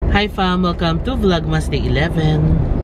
Hi fam! Welcome to Vlogmas Day 11.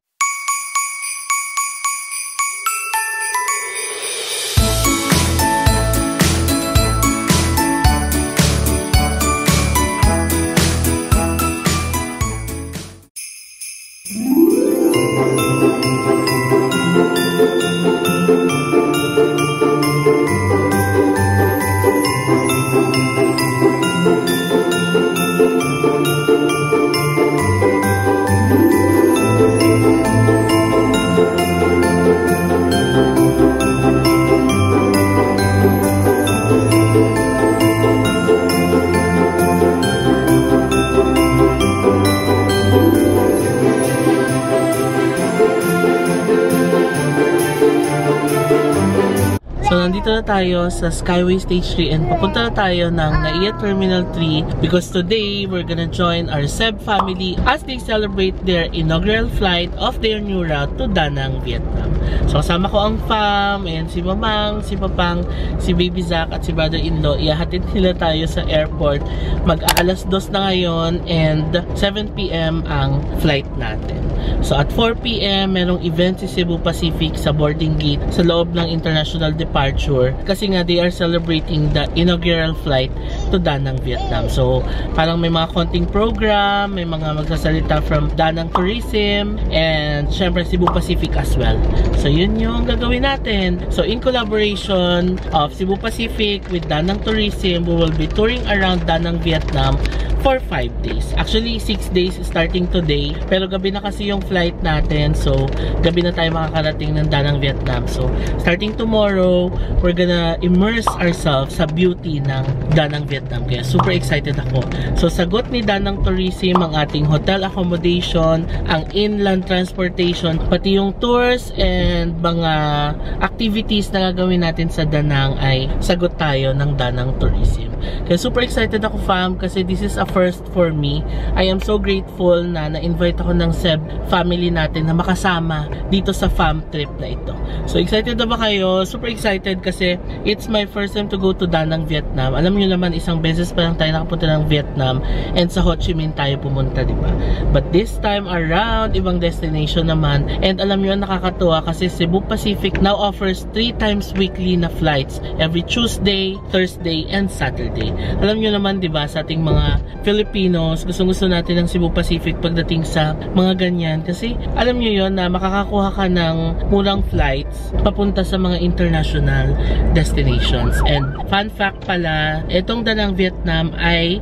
So, nandito na tayo sa Skyway Stage 3 and papunta na tayo ng NAIA Terminal 3 because today we're gonna join our Seb family as they celebrate their inaugural flight of their new route to Da Nang, Vietnam. So, kasama ko ang fam and si Mamang, si Papang, si Baby Zach at si brother-in-law. Ihahatid nila tayo sa airport. Mag-aalas 2 na ngayon and 7 PM ang flight natin. So, at 4 PM, merong event si Cebu Pacific sa boarding gate sa loob ng international departure kasi nga they are celebrating the inaugural flight to Da Nang, Vietnam. So, parang may mga konting program, may mga magsasalita from Da Nang Tourism and syempre Cebu Pacific as well. So, yun yung gagawin natin. So, in collaboration of Cebu Pacific with Da Nang Tourism, we will be touring around Da Nang, Vietnam for 5 days. Actually, 6 days starting today. Pero gabi na kasi yung flight natin. So, gabi na tayo makakarating ng Da Nang, Vietnam. So, starting tomorrow, we're gonna immerse ourselves sa beauty ng Da Nang, Vietnam. Kaya super excited ako. So, sagot ni Da Nang Tourism ang ating hotel accommodation, ang inland transportation, pati yung tours and mga activities na gagawin natin sa Da Nang ay sagot tayo ng Da Nang Tourism. Kaya super excited ako fam kasi this is a first for me. I am so grateful na na-invite ako ng Seb family natin na makasama dito sa fam trip na ito. So excited na ba kayo? Super excited kasi it's my first time to go to Da Nang, Vietnam. Alam niyo naman isang beses pa lang tayo nakapunta ng Vietnam and sa Ho Chi Minh tayo pumunta, di ba? But this time around, ibang destination naman. And alam niyo nakakatuwa kasi Cebu Pacific now offers 3 times weekly na flights every Tuesday, Thursday, and Saturday. Alam niyo naman, di ba, sa ating mga Filipinos, gusto natin ng Cebu Pacific pagdating sa mga ganyan. Kasi alam niyo yon na makakakuha ka ng murang flights papunta sa mga international destinations. And fun fact pala, itong Da Nang, Vietnam ay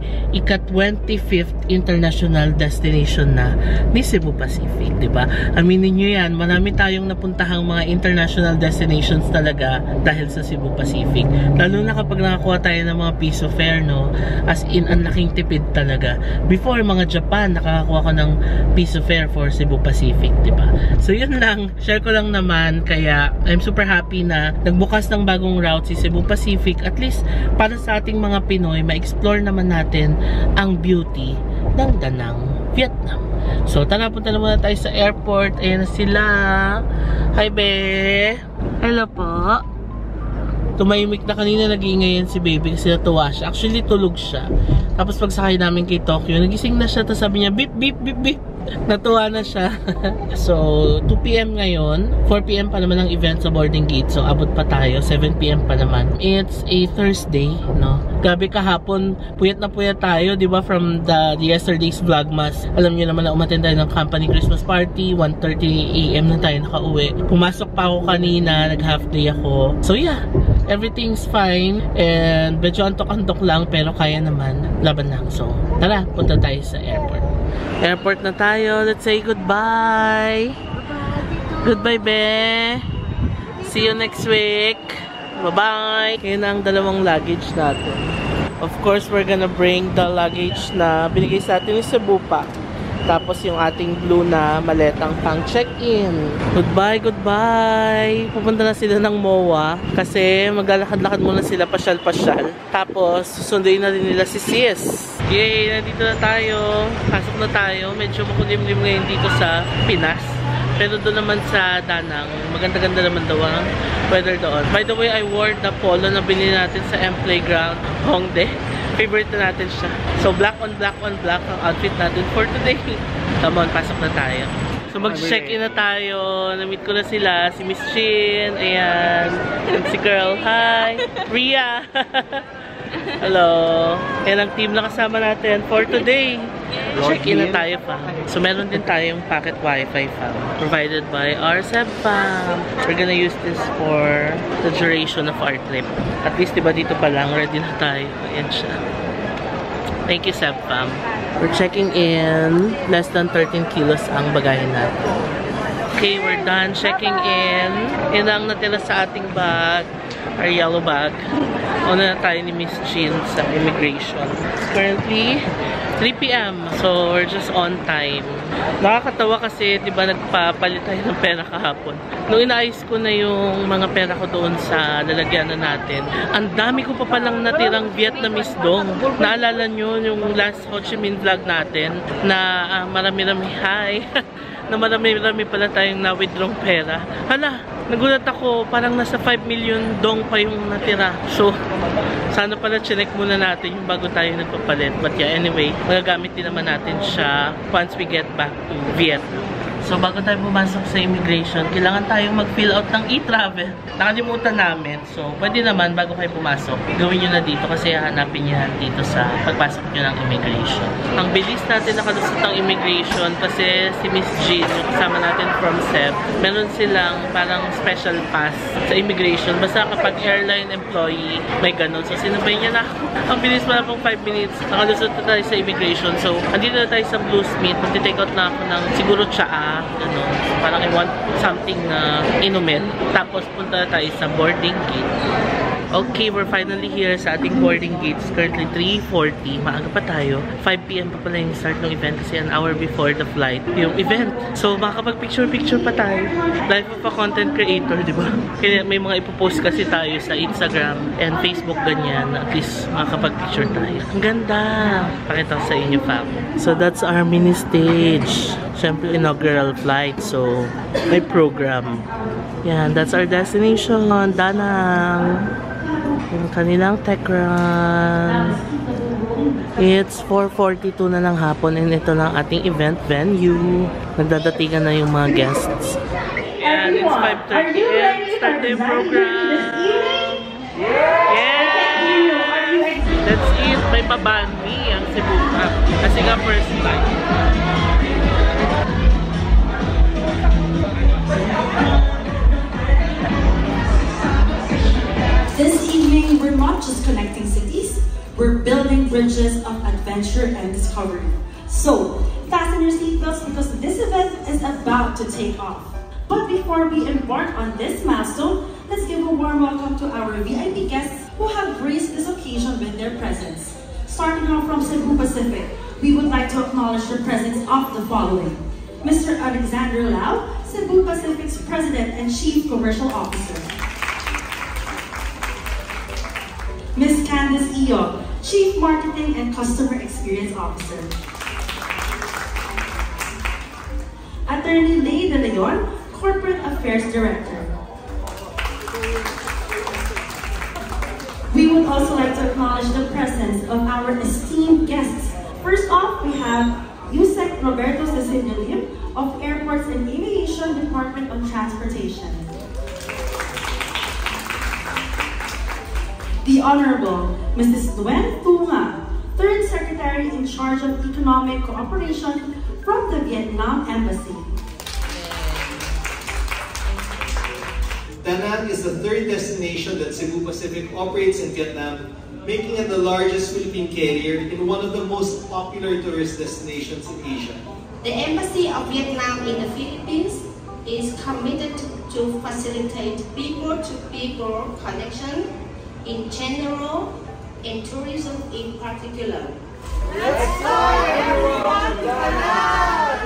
ika-25th international destination na ni Cebu Pacific, di ba? Aminin niyo yan, marami tayong napuntahang mga international destinations talaga dahil sa Cebu Pacific. Lalo na kapag nakakuha tayo ng mga piso fare, no? As in, ang laking tipid talaga. Before, mga Japan, nakakakuha ka ng piso fare for Cebu Pacific, di ba? So, yun lang. Share ko lang naman. Kaya, I'm super happy na nagbukas ng bagong route si Cebu Pacific. At least, para sa ating mga Pinoy, ma-explore naman natin ang beauty ng Da Nang, Vietnam. So, tara, punta na muna tayo sa airport. Ayan na sila. Hi, be! Hello po. Tumahimik na kanina, nag-iingay yan si baby kasi natuwa siya. Actually, tulog siya. Tapos pagsakay namin kay Tokyo, nagising na siya. Tapos sabi niya, beep, beep, beep, beep. Natuwa na siya. So, 2 PM ngayon. 4 PM pa naman ang event sa boarding gate. So, abot pa tayo. 7 PM pa naman. It's a Thursday, no? Gabi kahapon, puyat na puyat tayo, di ba? From the yesterday's vlogmas. Alam niyo naman na umattend tayo ng company Christmas party. 1:30 AM na tayo nakauwi. Pumasok pa ako kanina. Nag-half day ako. So, yeah. Everything's fine. And medyo antok-antok lang. Pero kaya naman. Laban lang. So, tara. Punta tayo sa airport. Airport na tayo. Let's say goodbye. Goodbye, be. See you next week. Bye-bye. Kaya na ang dalawang luggage natin. Of course, we're gonna bring the luggage na binigay sa atin ni Cebu pa. Tapos yung ating blue na maletang pang check-in. Goodbye, goodbye. Pupunta na sila ng MOA kasi maglalakad-lakad muna sila pasyal-pasyal. Tapos susunduin na din nila si Sis. Yay! Nandito na tayo. Pasok na tayo. Medyo makulimlim ngayon dito sa Pinas. Pero doon naman sa Da Nang, maganda-ganda naman daw ang weather doon. By the way, I wore the polo na binili natin sa M Playground Hongdae. Favorite na natin siya. So, black on black on black ang outfit natin for today. Come on, pasok na tayo. So, mag-check-in na tayo. Na-meet ko na sila. Si Miss Chin. Ayan. And si Girl. Hi. Ria. Hello. Ayan ang team na kasama natin for today. Check-in na tayo pa. So, meron din tayong pocket wifi fam. Provided by our Seb fam. We're gonna use this for the duration of our trip. At least, diba dito pa lang, ready na tayo. Ayan siya. Thank you, Seb fam. We're checking in. Less than 13 kilos ang bagahe natin. Okay, we're done checking in. Yan ang natira sa ating bag. Our yellow bag. Una na tayo ni Miss Chin sa immigration. Currently, 3 PM. So, we're just on time. Nakakatawa kasi, di ba, nagpapalit tayo ng pera kahapon. Nung inaayos ko na yung mga pera ko doon sa lalagyanan natin, ang dami ko pa palang natirang Vietnamese dong. Naalala nyo yung last Ho Chi Minh vlog natin na marami-rami, hi, na marami-rami pala tayong na-withdraw pera. Hala, nagulat ako, parang nasa 5 million dong pa yung natira. So, sana pala chinek muna natin yung bago tayo nagpapalit. But yeah, anyway, magagamit din naman natin siya once we get back to Vietnam. So, bago tayo pumasok sa immigration, kailangan tayong mag-fill out ng e-travel. Nakalimutan namin. So, pwede naman, bago kayo pumasok, gawin nyo na dito kasi hahanapin nyo dito sa pagpasok nyo ng immigration. Ang bilis natin nakalusot ng immigration kasi si Miss Jean, yung kasama natin from SEB, meron silang parang special pass sa immigration. Basta kapag airline employee, may ganun. So, sinabay niya na ako. Ang bilis pala pong 5 minutes. Nakalusot na tayo sa immigration. So, andito na tayo sa Blue Smith. Mag-take out na ako ng siguro tsaa. Ano, parang I want something na inumin. Tapos punta na tayo sa boarding gate. Okay, we're finally here sa ating boarding gate. It's currently 3:40. Maaga pa tayo. 5 PM pa pala yung start ng event kasi an hour before the flight yung event. So, makakapag-picture-picture pa tayo. Life of a content creator, di ba? Kaya may mga ipopost kasi tayo sa Instagram and Facebook ganyan. At least makakapag-picture tayo. Ang ganda! Pakita ko sa inyo, fam. So, that's our mini stage. Siyempre, inaugural flight. So, may program. Yan, that's our destination. Danang! Yung kanilang tech run. It's 4:42 na ng hapon and ito lang ating event venue. Nagdadatingan na yung mga guests. And it's 5:30 and start the program. Yes! That's it. May pabandi ang Cebu Cup. Kasi nga first flight. This evening, we're not just connecting cities, we're building bridges of adventure and discovery. So, fasten your seatbelts because this event is about to take off. But before we embark on this milestone, let's give a warm welcome to our VIP guests who have graced this occasion with their presence. Starting off from Cebu Pacific, we would like to acknowledge the presence of the following. Mr. Alexander Lau, Cebu Pacific's President and Chief Commercial Officer. Ms. Candice Iyo, Chief Marketing and Customer Experience Officer. Attorney Lay De Leon, Corporate Affairs Director. We would also like to acknowledge the presence of our esteemed guests. First off, we have Yusek Roberto Cecilio Lim of Airports and Aviation Department of Transportation. The Honorable Mrs. Nguyen Thu Nga, Third Secretary in charge of Economic Cooperation from the Vietnam Embassy. Da Nang is the third destination that Cebu Pacific operates in Vietnam, making it the largest Philippine carrier in one of the most popular tourist destinations in Asia. The Embassy of Vietnam in the Philippines is committed to facilitate people-to-people connection in general and tourism in particular. Let's fly everyone to Da Nang!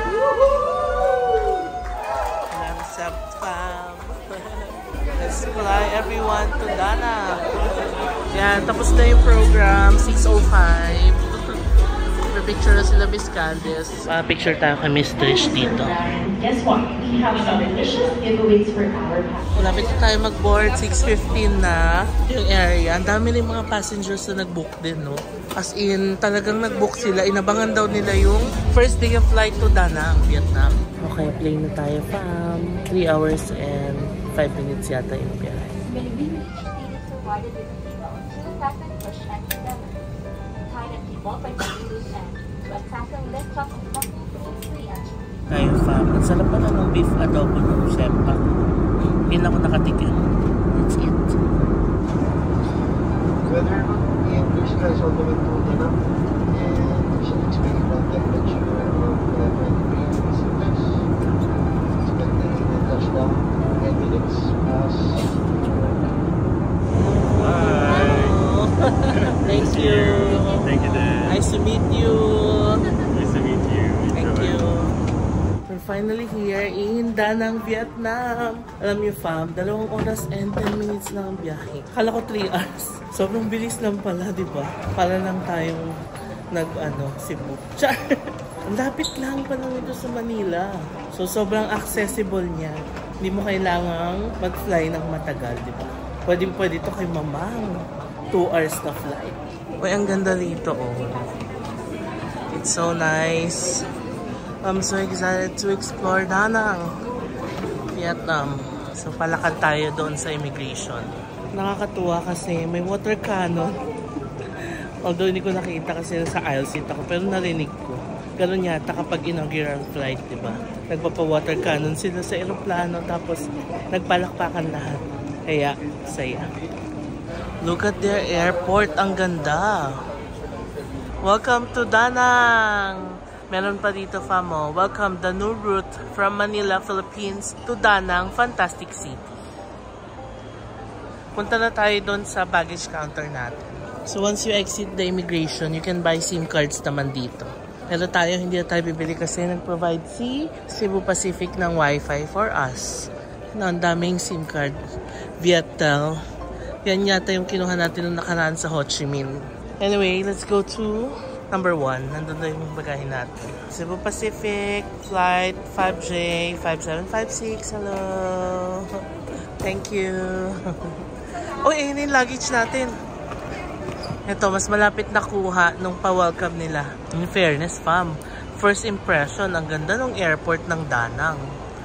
Let's fly everyone to Da Nang! Yan, tapos na yung program, 6:05. Picture na sila Miss Candice. Picture tayo kay Miss Trish dito. Guess what? We have some delicious giveaways for our passengers. Malapit na tayo mag-board, 6:15 na yung area. Ang dami rin mga passengers na nag-book din, no? As in, talagang nag-book sila. Inabangan daw nila yung first day of flight to Da Nang, Vietnam. Okay, plane na tayo, fam. 3 hours and 5 minutes yata yung biyahe. Tayo, fam. Ang sarap pala ng beef adobo ng chef pa. Hindi na ako nakatikim. That's it. Weather in blue skies all the way to Da Nang, and we should expect that temperature of 20 degrees Celsius. Expecting the touchdown 10 minutes past. Thank you. Thank you, Dad. Nice to meet you. Nice to meet you. Thank you. We're finally here in Da Nang, Vietnam. Alam niyo, fam, 2 oras and 10 minutes lang ang biyahe. Kala ko 3 hours. Sobrang bilis lang pala, di ba? Para lang tayong Cebu. Char! Ang lapit lang pa lang ito sa Manila. So, sobrang accessible niya. Hindi mo kailangang mag-fly ng matagal, di ba? Pwede ito kay mamang. 2 hours na flight. Uy, ang ganda dito, oh. It's so nice. I'm so excited to explore Da Nang, Vietnam. So, palakad tayo doon sa immigration. Nakakatuwa kasi may water cannon. Although hindi ko nakita kasi sa aisle seat ako, pero narinig ko. Ganun yata kapag inaugural flight, diba? Nagpapa-water cannon sila sa aeroplano, tapos nagpalakpakan lahat. Kaya, saya. Look at their airport. Ang ganda. Welcome to Da Nang. Meron pa dito, famo. Welcome the new route from Manila, Philippines to Da Nang, Fantastic City. Punta na tayo doon sa baggage counter natin. So once you exit the immigration, you can buy SIM cards naman dito. Pero tayo, hindi na tayo bibili kasi nag-provide si Cebu Pacific ng Wi-Fi for us. Ang daming SIM card. Viettel. Yan yata yung kinuha natin nung nakaraan sa Ho Chi Minh. Anyway, let's go to number 1. Nandun na yung bagahin natin. Cebu Pacific, flight 5J 5756. Hello. Thank you. Oh, yun yung luggage natin. Ito, mas malapit na kuha nung pa-welcome nila. In fairness, fam. First impression, ang ganda ng airport ng Da Nang.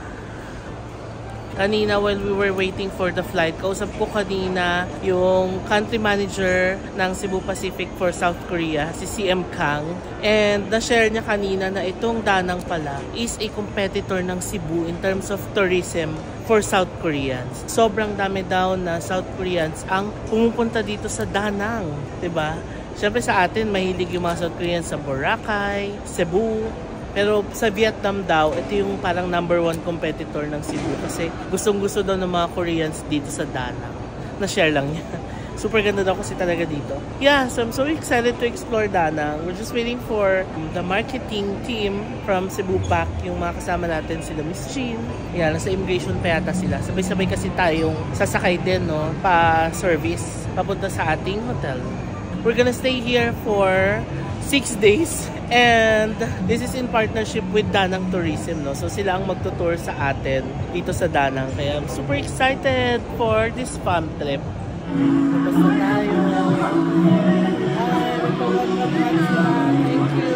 Kanina while we were waiting for the flight, kausap ko kanina yung country manager ng Cebu Pacific for South Korea, si CM Kang. And na-share niya kanina na itong Da Nang pala is a competitor ng Cebu in terms of tourism for South Koreans. Sobrang dami daw na South Koreans ang pumupunta dito sa Da Nang, 'di ba? Syempre sa atin mahilig yung mga South Koreans sa Boracay, Cebu. Pero sa Vietnam daw, ito yung parang number 1 competitor ng Cebu kasi gustong-gusto daw ng mga Koreans dito sa Da Nang. Na-share lang niya. Super ganda daw kasi talaga dito. Yeah, so I'm so excited to explore Da Nang. We're just waiting for the marketing team from Cebu Pac. Yung mga kasama natin sila Miss Jean. Yeah, nasa immigration pa yata sila. Sabay-sabay kasi tayong sasakay din, no, pa-service papunta sa ating hotel. We're gonna stay here for 6 days. And this is in partnership with Da Nang Tourism, no? So sila ang magtutour sa atin dito sa Da Nang. Kaya I'm super excited for this fun trip. Tapos na tayo. Thank you.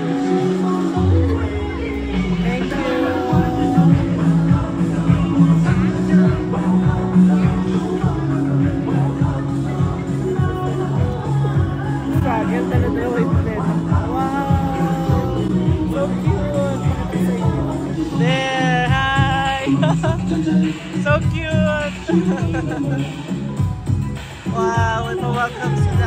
Thank you. Struggle talaga yung there, hi! So cute! Wow, may pa-welcome sila.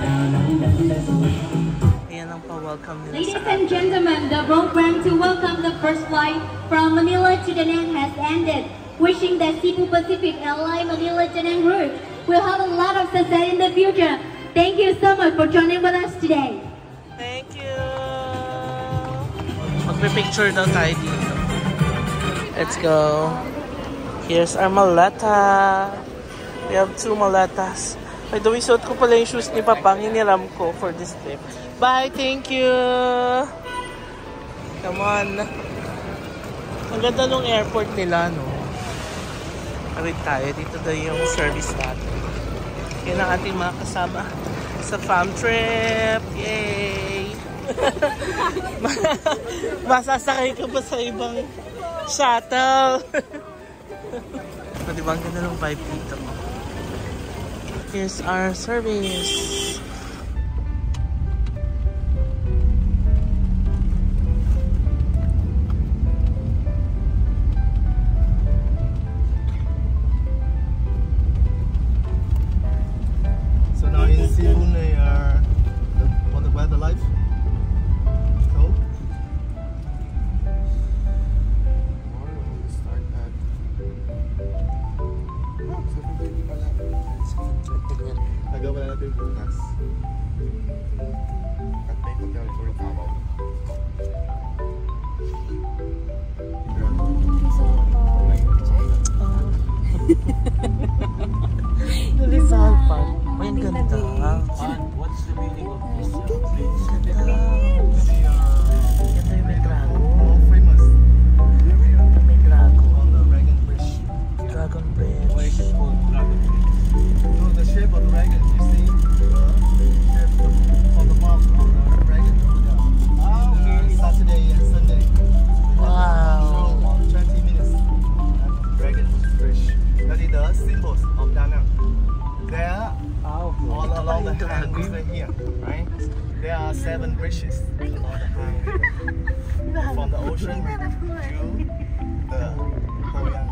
Ayan ang pa-welcome nila. Ladies and gentlemen, the program to welcome the first flight from Manila to Da Nang has ended. Wishing that Cebu Pacific Airlines Manila Da Nang route will have a lot of success in the future. Thank you so much for joining with us today. Thank you! Magpe-picture daw tayo dito. Let's go. Here's our maleta. We have 2 maletas. By the way, suot ko pala yung shoes ni Papa. Hiniram ko for this trip. Bye! Thank you! Come on. Ang ganda ng airport nila, no? Arit tayo. Dito daw yung service natin. Yan ang ating mga kasama sa fam trip. Yay! Masasakay ka pa sa ibang shuttle. Diba ang ganda ng vibe dito? Here's our service. So now in Cebu, they are on the weather life. Cold. Tomorrow we start at 7:30 pala. Nagawa na natin bukas. At may hotel for Cavao. Rizal Park. Ay, ang ganda. What's the meaning of this place? Ganda. Ganda yung may dragon. Famous. May dragon. On the Dragon Bridge. Dragon Bridge. Why is it called Dragon Bridge? You know the shape of the dragon, you see? Shape on the mouth of the dragon. Okay. Saturday and Sunday. Wow. So on 20 minutes at Dragon Bridge. That is the symbols of Da Nang. There, all along the hang river here, right? There are 7 bridges along the hang river. From the ocean to the Poyang.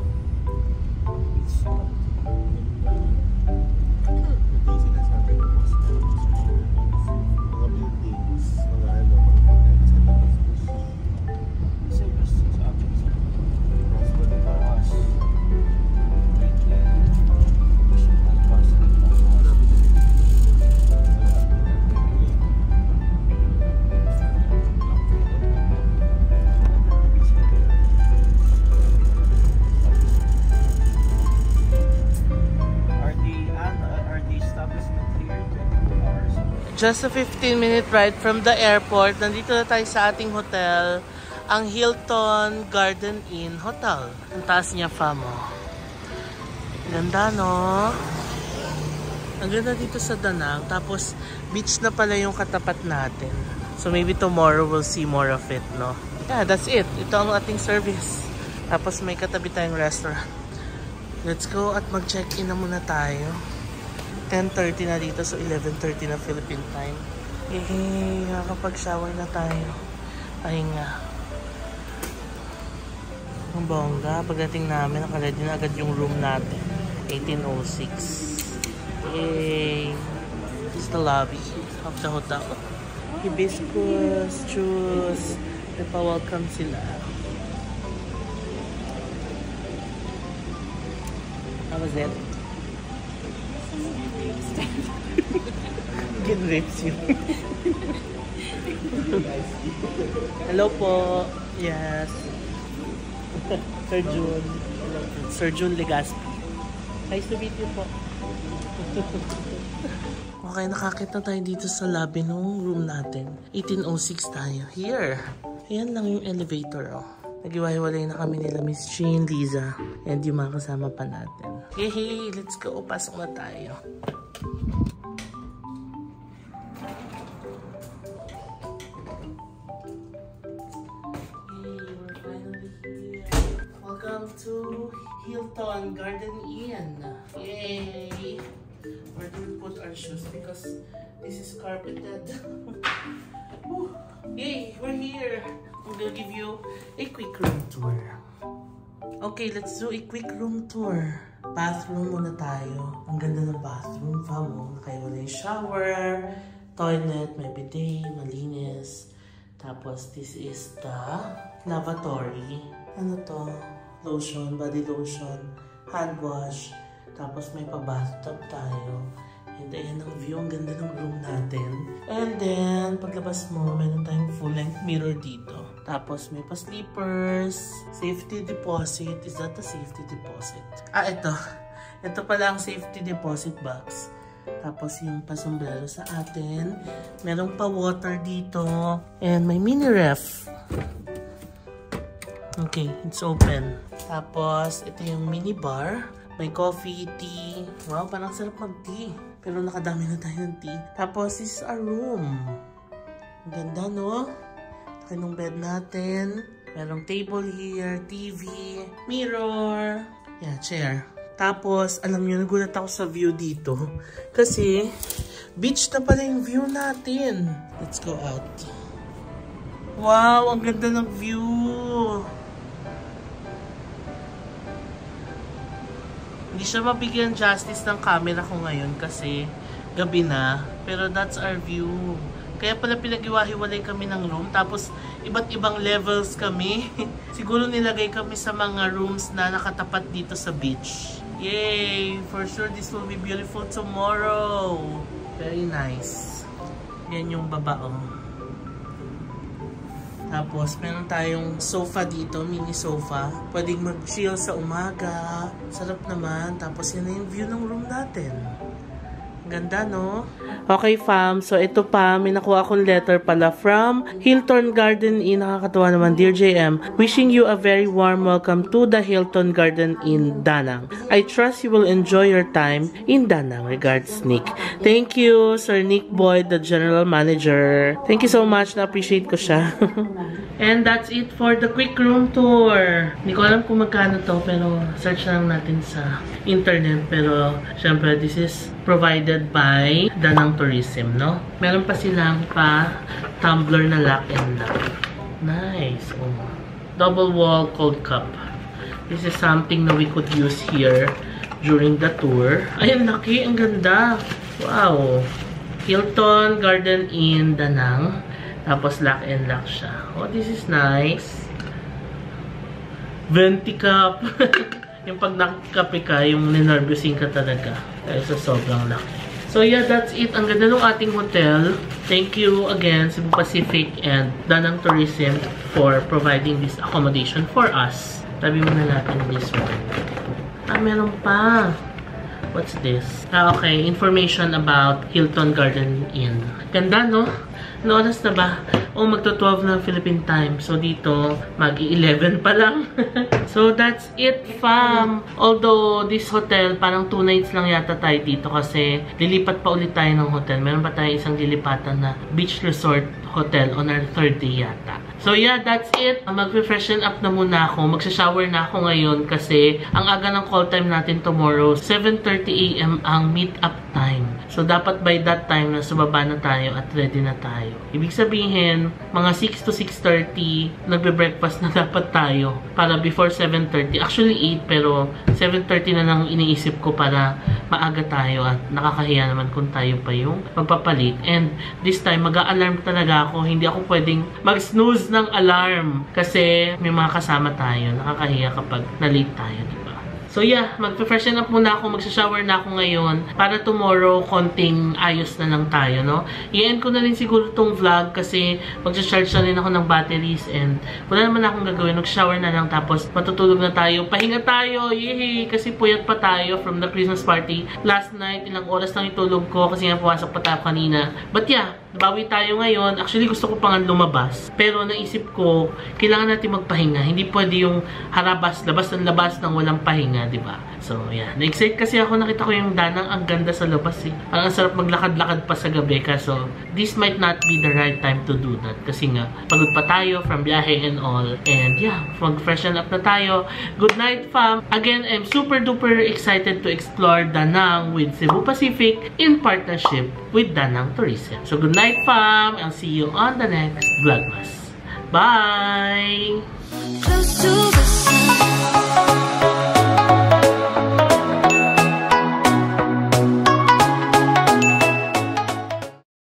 Just a 15-minute ride from the airport. Nandito na tayo sa ating hotel, ang Hilton Garden Inn Hotel. Ang taas niya, famo. Ganda, no? Ang ganda dito sa Da Nang. Tapos, beach na pala yung katapat natin. So, maybe tomorrow we'll see more of it, no? Yeah, that's it. Ito ang ating service. Tapos, may katabi tayong restaurant. Let's go at mag-check-in na muna tayo. 10:30 na dito, so 11:30 na Philippine time. Yay! Nakakapag-shower na tayo. Pahinga. Ang bongga. Pagdating namin, nakaready na agad yung room natin. 1806. Yay! This is the lobby of the hotel. Hibiscus, juice. Nagpa-welcome sila. How was it? Get rapes you. Hello po. Yes. Sir June. Hello. Sir June Legaspi. Nice to meet you po. Okay, nakakit na tayo dito sa lobby ng room natin. 1806 tayo. Here. Ayan lang yung elevator, oh. Nag-iwahiwalay na kami nila Miss Jean, Liza, and yung mga kasama pa natin. Hey, let's go. Pasok na tayo. Welcome to Hilton Garden Inn. Yay! Where do we put our shoes? Because this is carpeted. Yay! We're here. I'm gonna give you a quick room tour. Okay, let's do a quick room tour. Bathroom muna tayo. Ang ganda ng bathroom. Famo. Nakaiwala yung shower, toilet, may bidet, malinis. Tapos, this is the lavatory. Ano to? Lotion, body lotion, hand wash. Tapos may pa-bathtub tayo. And ayan ang view. Ang ganda ng room natin. And then, paglabas mo, meron tayong full-length mirror dito. Tapos may pa-sleepers. Safety deposit. Is that a safety deposit? Ah, ito. Ito pala ang safety deposit box. Tapos yung pasombrero sa atin. Merong pa-water dito. And may mini ref. Okay, it's open. Tapos, ito yung mini bar. May coffee, tea. Wow, parang sarap mag-tea. Pero nakadami na tayo ng tea. Tapos, this is our room. Ang ganda, no? Laki ng bed natin. Merong table here, TV, mirror. Yeah, chair. Tapos, alam nyo, nagulat ako sa view dito. Kasi, beach na pala yung view natin. Let's go out. Wow, ang ganda ng view. Hindi siya mabigyan justice ng camera ko ngayon kasi gabi na. Pero that's our view. Kaya pala pinag-iwahiwalay kami ng room. Tapos iba't ibang levels kami. Siguro nilagay kami sa mga rooms na nakatapat dito sa beach. Yay! For sure this will be beautiful tomorrow. Very nice. Yan yung babaong. Tapos, meron tayong sofa dito, mini sofa. Pwedeng mag-chill sa umaga. Sarap naman. Tapos, yun na yung view ng room natin. Ganda, no? Okay, fam. So, ito pa. May nakuha akong letter pala from Hilton Garden Inn. Nakakatawa naman. Dear JM, wishing you a very warm welcome to the Hilton Garden Inn, Danang. I trust you will enjoy your time in Danang. Regards, Nick. Thank you, Sir Nick Boyd, the General Manager. Thank you so much. Na-appreciate ko siya. And that's it for the quick room tour. Hindi ko alam kung magkano to, pero search lang natin sa internet. Pero, syempre, this is provided by Danang Tourism, no? Meron pa silang tumbler na lock and lock. Nice. Oh. Double wall cold cup. This is something na we could use here during the tour. Ay, ang laki. Ang ganda. Wow. Hilton Garden Inn, Danang. Tapos lock and lock siya. Oh, this is nice. Venti cup. Yung pag nakikape ka, yung ninervyusin ka talaga. Dahil sa sobrang laki. So yeah, that's it. Ang ganda ng ating hotel. Thank you again, Cebu Pacific and Danang Tourism for providing this accommodation for us. Tabi muna natin this one. Ah, meron pa. What's this? Ah, okay. Information about Hilton Garden Inn. Ganda, no? Ano oras na ba? Oh, magto-12 ng Philippine time. So, dito, mag-11 pa lang. So, that's it, fam. Although, this hotel, parang 2 nights lang yata tayo dito kasi lilipat pa ulit tayo ng hotel. Meron pa tayo isang lilipatan na beach resort hotel on our 3rd day yata. So, yeah, that's it. Mag-freshen up na muna ako. Magsha-shower na ako ngayon kasi ang aga ng call time natin tomorrow, 7:30 AM ang meet-up time. So, dapat by that time, nasa baba na tayo at ready na tayo. Ibig sabihin, mga 6 to 6:30, nagbe-breakfast na dapat tayo para before 7:30. Actually, 8, pero 7:30 na lang iniisip ko para maaga tayo at nakakahiya naman kung tayo pa yung magpapalit. And this time, mag-a-alarm talaga ako. Hindi ako pwedeng mag-snooze ng alarm kasi may mga kasama tayo. Nakakahiya kapag na-late tayo, diba? So yeah, mag-freshen up muna ako, magsha-shower na ako ngayon para tomorrow konting ayos na lang tayo, no? I-end ko na rin siguro tong vlog kasi magsha-charge na rin ako ng batteries and wala naman akong gagawin. Mag-shower na lang tapos matutulog na tayo. Pahinga tayo! Yay! Kasi puyat pa tayo from the Christmas party. Last night, ilang oras lang itulog ko kasi nga pumasok pa tayo kanina. But yeah, bawi tayo ngayon. Actually, gusto ko pang lumabas. Pero naisip ko, kailangan natin magpahinga. Hindi pwede yung harabas, labas ng labas ng walang pahinga, diba? So, yeah. Na-excite kasi ako. Nakita ko yung Danang. Ang ganda sa labas, eh. Parang sarap maglakad-lakad pa sa gabi. Kaso, this might not be the right time to do that. Kasi nga, pagod pa tayo from biyahe and all. And yeah, mag-freshen up na tayo. Good night, fam. Again, I'm super duper excited to explore Danang with Cebu Pacific in partnership with Danang Tourism. So, good night, fam. I'll see you on the next Vlogmas. Bye!